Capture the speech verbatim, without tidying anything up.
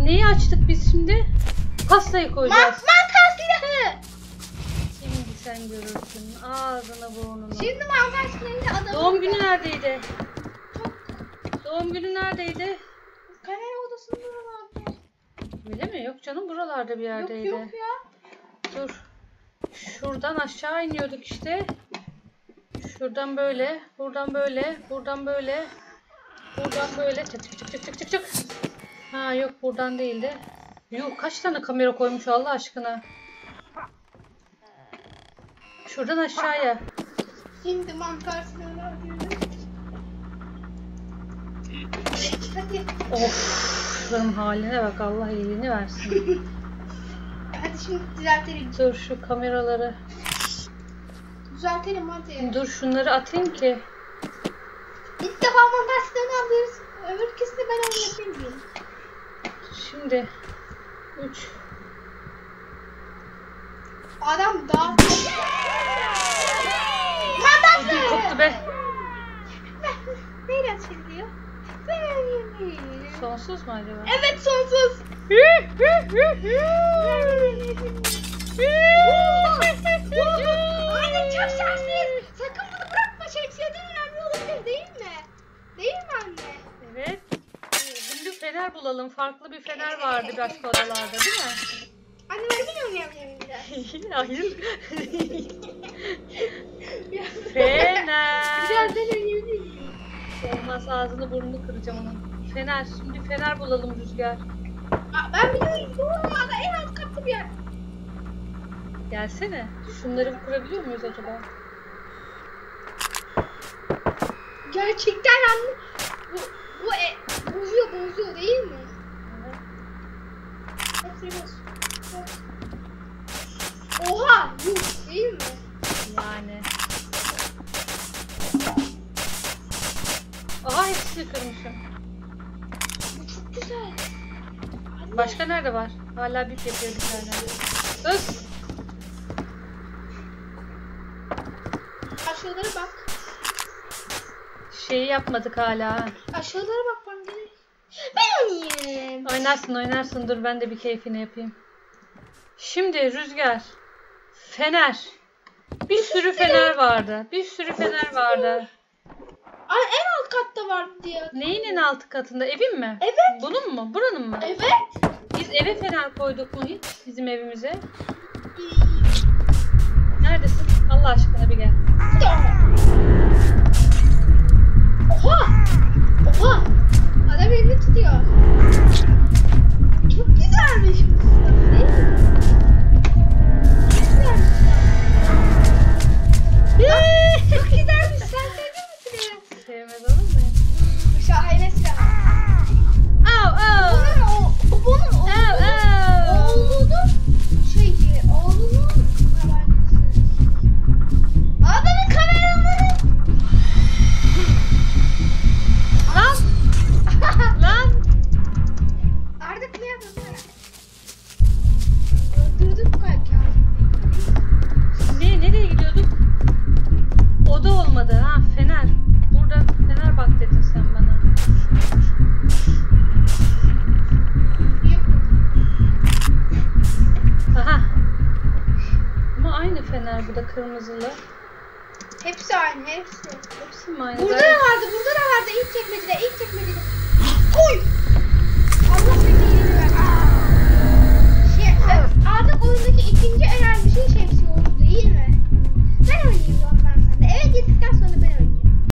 Neyi açtık biz şimdi? Pastayı koyacağız. Mantar silahı. Şimdi sen görürsün. Ağzına burnunu. Şimdi mantar silahıyla adamı... Doğum günü neredeydi? Doğum günü neredeydi? Kamera odasında buralarda. Öyle mi? Yok canım, buralarda bir yerdeydi. Yok yok ya. Dur. Şuradan aşağı iniyorduk işte. Şuradan böyle, buradan böyle, buradan böyle, buradan böyle. Çık çık çık çık çık çık çık. Ha yok, buradan değildi. Yok, kaç tane kamera koymuş Allah aşkına. Şuradan aşağıya. Şimdi mantar silahını arıyorum. Hadi. Of, şuranın haline bak, Allah iyiliğini versin. Hadi şimdi düzeltelim. Dur şu kameraları. Düzeltelim hadi. Dur şunları atayım ki. İlk defa mantar silahını alıyoruz. Öbür ikisini ben oynatayım diyeyim. Şimdi üç. Adam daha... Mantar Ödül silahı! koptu be. Neyle açılıyor? Sonsuz mu acaba? Evet sonsuz. Anne çok şanslıyız. Sakın bunu bırakma. Şemsiyeden önemli olabilir değil mi? Değil mi anne? Evet. Şimdi fener bulalım. Farklı bir fener vardı başka odalarda değil mi? Anne ben bilmiyorum ya. Hayır. Fener. Biraz ben oynayabilirim. Olmaz, ağzını burnunu kıracağım onun. Fener. Şimdi fener bulalım Rüzgar. Aa, ben biliyorum. Bu arada en alt katta bir yer. Gelsene. Şunları kurabiliyor muyuz acaba? Gerçekten anne. Bu, bu e, bozuyor bozuyor değil mi? Evet. Hepsini boz. Oha! Yok değil mi? Yani. Aha, hepsini kırmışım. Bu çok güzel. Anne. Başka nerede var? Hala bip yapıyor bir tane. Sus! Aşağılara bak. Şeyi yapmadık hala. Aşağılara bak ben gerek. Ben oynayayım. Oynarsın oynarsın, dur ben de bir keyfini yapayım. Şimdi Rüzgar. Fener. Bir sürü fener vardı. Bir sürü fener vardı. Ay, en alt katta vardı diye. Neyin en alt katında? Evin mi? Evet. Bunun mu? Buranın mı? Evet. Biz eve fener koyduk mu hiç? Bizim evimize. Neredesin? Allah aşkına bir gel. Oha! Oha! Adam elini tutuyor. Çok güzelmiş bu silah değil mi? Çok güzelmiş silah. Çok güzelmiş. Sen sevdin mi silahı? Sevmez olur muyum? Şahane silah. Au au. Bunun o, bunun Au au. oğlunun şeyi, oğlunun kamerası. Adamın kameraları. Lan. Lan. Artık ne yapalım? Öldürdük belki. Ne, nereye gidiyorduk? Oda olmadı ha, fener. Burada fener bak dedin sen bana. Aha. Ama aynı fener, bu da kırmızılı. Hepsi aynı, hepsi. Hepsi mi aynı? Burada da Gayet- vardı, burada da vardı. İlk çekmecede, ilk çekmecede. Oy!